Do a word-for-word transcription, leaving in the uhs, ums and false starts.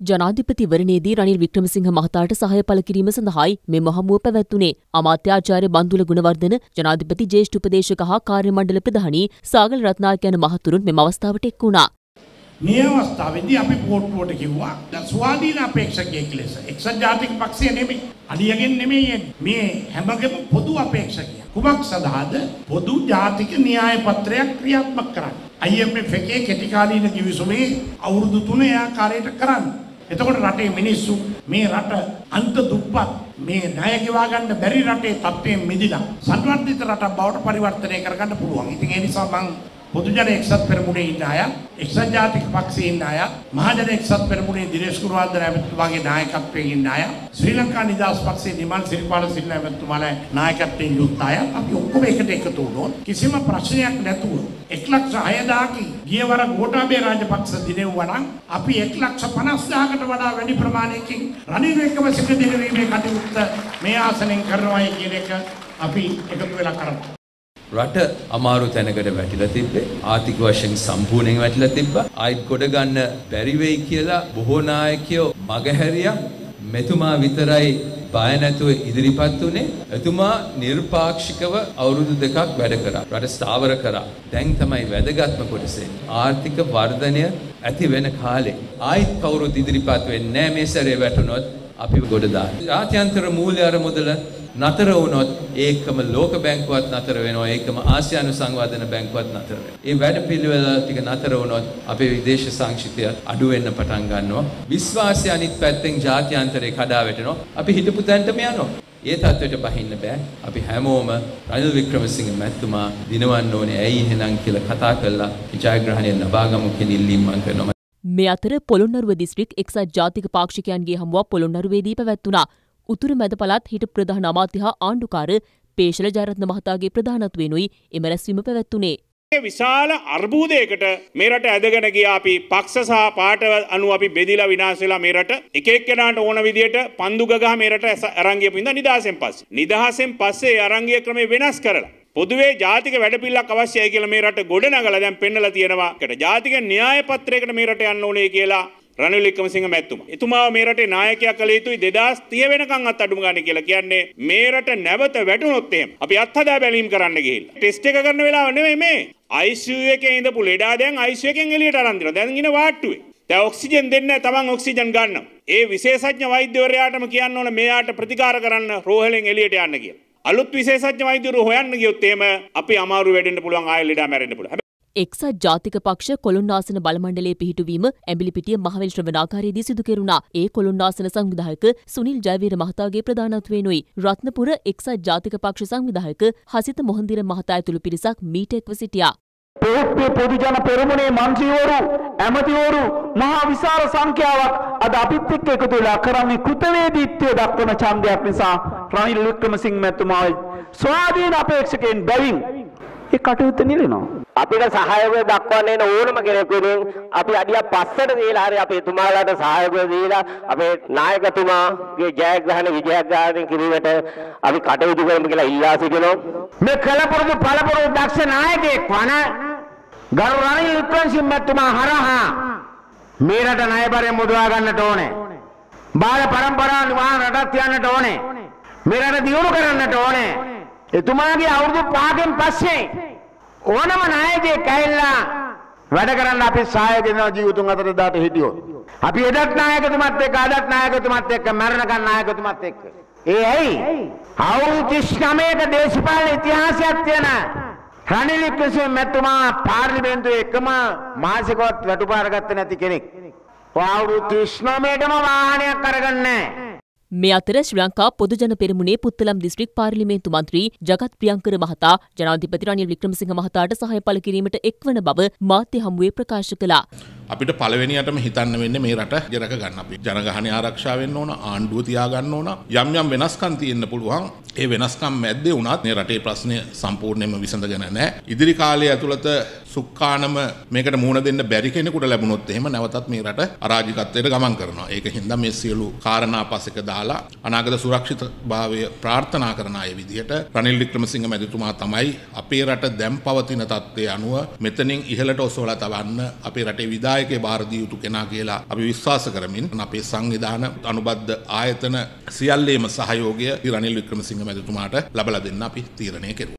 ජනාධිපතිවරණයේදී රනිල් වික්‍රමසිංහ මහතාට සහාය පළ කිරීම සඳහායි මෙම හමුව පැවැත්වුණේ. අමාත්‍යාචාර්ය බන්දුල ගුණවර්ධන, ජනාධිපති ජ්‍යෙෂ්ඨ උපදේශක හා කාර්ය මණ්ඩල ප්‍රධානී සාගල රත්නායක යන මහතුරුන් මෙම අවස්ථාවට එක් වුණා. මේ අවස්ථාවේදී අපි පොට්ටුවට කිව්වා ස්වාධීන අපේක්ෂකයෙක් ලෙස එක්සත් ජාතික පක්ෂය නෙමෙයි, අඩියගෙන් නෙමෙයි, මේ හැමගේම පොදු අපේක්ෂකයා. කුමක් සඳහාද? පොදු ජාතික න්‍යාය පත්‍රයක් ක්‍රියාත්මක කරන්න. I M F එකේ කෙටි කාලීන කිවිසුමේ අවුරුදු තුන ආකාරයට කරන්න. එතකොට රටේ මිනිස්සු මේ රට අන්ත දුප්පත් මේ ණය ගෙවා ගන්න බැරි රටේ තත්ත්වයෙන් මිදිලා සංවර්ධිත රටක් බවට පරිවර්තනය කරගන්න පුළුවන්. ඉතින් ඒ නිසා මම පොදු ජන එක්සත් පෙරමුණේ ඉන්න අය, එක්සත් ජාතික පක්ෂයේ ඉන්න අය, මහජන එක්සත් පෙරමුණේ දිනේෂ් ගුණවර්ධන ඇමතිතුමාගේ නායකත්වයෙන් ඉන්න අය, ශ්‍රී ලංකා නිදහස් පක්ෂයේ නිමල් සිරිපාල සිල්වා ඇමතිතුමාගේ නායකත්වයෙන් යුත් අය අපි ඔක්කොම එකට එකතු වුණොත් කිසිම ප්‍රශ්නයක් නැතුව එක ලක්ෂ හය හදාක ගියවර ගෝඨාභය රාජපක්ෂ දිනෙව්වා නම් අපි එක ලක්ෂ පනස් හදාකට වඩා වැඩි ප්‍රමාණයකින් රනිල් වික්‍රමසිංහ දිනවීමේ කටයුත්ත මේ ආසනෙන් කරනවායි කියන එක අපි එකතු වෙලා කරමු. රට අමාරු තැනකට වැටිලා තිබ්බේ, ආර්ථික වශයෙන් සම්පූර්ණයෙන් වැටිලා තිබ්බා. ආයිත් කොට ගන්න බැරි වෙයි කියලා බොහෝ නායකයෝ මගහැරියා. මෙතුමා විතරයි බය නැතුව ඉදිරිපත් උනේ. එතුමා නිර්පාක්ෂිකව අවුරුදු දෙකක් වැඩ කරා. රට ස්ථාවර කරා. දැන් තමයි වැදගත්ම කොටසේ ආර්ථික වර්ධනය ඇති වෙන කාලේ ආයිත් කවුරුත් ඉදිරිපත් වෙන්නේ නැහැ. මේ සැරේ වැටුනොත් අපි ගොඩ දාන්න. ජාත්‍යන්තර මූල්‍ය අරමුදල නතර වුණොත් ඒකම ලෝක බැංකුවත් නතර වෙනවා, ඒකම ආසියානු සංවර්ධන බැංකුවත් නතර වෙනවා. මේ වැඩපිළිවෙල ටික නතර වුණොත් අපේ විදේශ සංචිතය අඩු වෙන්න පටන් ගන්නවා. විශ්වාසය අනිත් පැත්තෙන් ජාත්‍යන්තරේ කඩා වැටෙනවා. අපි හිතපු තැනටම යනවා. ඒ තත්ත්වයට බහින්න බෑ. අපි හැමෝම රනිල් වික්‍රමසිංහ මැතිතුමා දිනවන්න ඕනේ ඇයි එහෙනම් කියලා කතා කරලා ජයග්‍රහණය ලබා ගමු කියලා ඉල්ලීම් මම කරනවා. මේ අතර පොළොන්නරුව දිස්ත්‍රික් එක්සත් ජාතික පාක්ෂිකයන්ගේ හමුවක් පොළොන්නරුවේදී පැවැත්වුණා. උතුරු මැද පළාත් හිටපු ප්‍රධාන අමාත්‍ය හා ආණ්ඩුකාර පේෂල ජයරත්න මහතාගේ ප්‍රධානත්වයෙනුයි එම රැස්වීම පැවැත්වුණේ. විශාල අර්බුදයකට මේ රට ඇදගෙන ගියා. අපි පක්ෂ සහ පාට අනුව අපි බෙදිලා විනාශ වෙලා මේ රට එක එක්කෙනාට ඕන විදියට පන්දු ගගහ මේ රට අරන් ගියපු ඉඳන් නිදහසෙන් පස්සේ නිදහසෙන් පස්සේ අරන් ගිය ක්‍රමේ වෙනස් කරලා පොදුවේ ජාතික වැඩපිළිවෙලක් අවශ්‍යයි කියලා මේ රට ගොඩනගලා දැන් පෙන්නලා තියෙනවා. ඒකට ජාතික න්‍යාය පත්‍රයකට මේ රට යන්න ඕනේ කියලා රනිල් වික්‍රමසිංහ මැතිතුමා. එතුමාව මේ රටේ නායකයා කළ යුතුයි දෙදාස් තිහ වෙනකන් අත් අඩුම ගන්න කියලා කියන්නේ මේ රට නැවත වැටුනොත් එහෙම අපි අත්හදා බැලීම් කරන්න ගිහිල්ලා. ටෙස්ට් එක කරන වෙලාව නෙමෙයි මේ. I C U එකේ ඉඳපු ලෙඩා දැන් I C U එකෙන් එළියට අරන් දෙනවා. දැන් ඉන වාට්ටුවේ. දැන් ඔක්සිජන් දෙන්නේ නැහැ. තමන් ඔක්සිජන් ගන්නවා. ඒ විශේෂඥ වෛද්‍යවරයාටම කියන්න ඕන මෙයාට ප්‍රතිකාර කරන්න රෝහලෙන් එළියට යන්න කියලා. අලුත් විශේෂඥ වෛද්‍යවරු හොයන්න ගියොත් එහෙම අපි අමාරු වෙඩෙන්න පුළුවන්, ආයෙ ලෙඩා මැරෙන්න පුළුවන්. එක්සත් ජාතික පක්ෂ කොළොන්නාසන බලමණ්ඩලයේ පිහිටුවීම ඇඹිලිපිටිය මහවැලි ශ්‍රවණාකාරයේදී සිදු කෙරුණා. ඒ කොළොන්නාසන සංවිධායක සුනිල් ජයවීර මහතාගේ ප්‍රධානත්වයෙනුයි. රත්නපුර එක්සත් ජාතික පක්ෂ සංවිධායක හසිත මොහන්දිර මහතා ඇතුළු පිරිසක් මීට එක්ව සිටියා. පොහොට්ටුවේ පොදු ජන පෙරමුණේ මන්ත්‍රීවරු, ඇමතිවරු මහා විශාල සංඛ්‍යාවක් අද අපිත් එක්ක එකතු වෙලා කරන්නේ කෘතවේදීත්වය දක්වන ඡන්දයක් නිසා රනිල් වික්‍රමසිංහ මැතිතුමා ස්වාධීන අපේක්ෂකයන් බැවින් ඒ කටයුත්ත නිලනවා. අපිට සහායය දක්වන්න ඕනම කෙනෙකුගෙන් අපි අඩියක් පස්සට දීලා හරි අපේ තුමාලාට සහායය දීලා අපේ නායකතුමාගේ ජයග්‍රහණ විජයග්‍රහණය කිරීමට අපි කටයුතු කරමු කියලා ඉල්ලා සිටිනවා. මේ කලපුරුදු පළපුරුදු දක්ෂ නායකයෙක් වන ගරු රනිල් වික්‍රමසිංහ මැතිතුමා හරහා මේ රට ණයබරය මුදවා ගන්නට ඕනේ. බාල පරම්පරාව නිවාන රටක් තියන්නට ඕනේ. මේ රට දියුණු කරන්නට ඕනේ. එතුමාගේ අවුරුදු පහකින් පස්සේ ඕනම නායකයෙක් ඇවිල්ලා වැඩ කරන්න අපි සහාය දෙනවා ජීවිතුන් අතර දාට හිටියොත්. අපි එදත් නායකතුමත් එක්ක අදත් නායකතුමත් එක්ක මරණකන් නායකතුමත් එක්ක. ඒ ඇයි? අවුරුදු තිස් නවයක දේශපාලන ඉතිහාසයක් තියෙන රනිල් වික්‍රමසිංහ මැතිතුමා පාර්ලිමේන්තුවේ එකම මාසිකවත් වැටුපාර ගත්තේ නැති කෙනෙක්. අවුරුදු තිස් නවයකම වාහනයක් අරගන්නේ නැහැ. මේ අතර ශ්‍රී ලංකා පොදුජන පෙරමුණේ පුත්තලම් දිස්ත්‍රික් පාර්ලිමේන්තු මන්ත්‍රී ජගත් ප්‍රියංකර මහතා ජනාධිපති රනිල් වික්‍රමසිංහ මහතාට සහාය පළ කිරීමට එක්වන බව මාධ්‍ය හමුවේ ප්‍රකාශ කළා. අපිට පළවෙනියටම හිතන්න වෙන්නේ මේ රට ජරක ගන්න. අපි ජනගහනය ආරක්ෂා වෙන්න ඕන, ආණ්ඩුව තියා ගන්න ඕන. යම් යම් වෙනස්කම් තියෙන්න පුළුවන්. ඒ වෙනස්කම් මැද්දේ වුණත් මේ රටේ ප්‍රශ්නය සම්පූර්ණයෙන්ම විසඳගෙන නැහැ. ඉදිරි කාලය ඇතුළත සුක්කානම මේකට මුහුණ දෙන්න බැරි කෙනෙකුට ලැබුණොත් එහෙම නැවතත් මේ රට අරාජිකත්වයට ගමන් කරනවා. ඒක හින්දා මේ සියලු කාරණා පස්සෙක දාලා අනාගත සුරක්ෂිතභාවය ප්‍රාර්ථනා කරන අය විදිහට රනිල් වික්‍රමසිංහ මැතිතුමා තමයි අපේ රට දැන් පවතින තත්ත්වයේ අනුව මෙතනින් ඉහළට ඔසවලා තවන්න අපේ රටේ විදා විදායකේ බාර දිය යුතු කෙනා කියලා අපි විශ්වාස කරමින් අපේ සංවිධාන අනුබද්ධ ආයතන සියල්ලේම සහයෝගය රනිල් වික්‍රමසිංහ මැතිතුමාට ලබා දෙන්න අපි තීරණය කෙරුවා.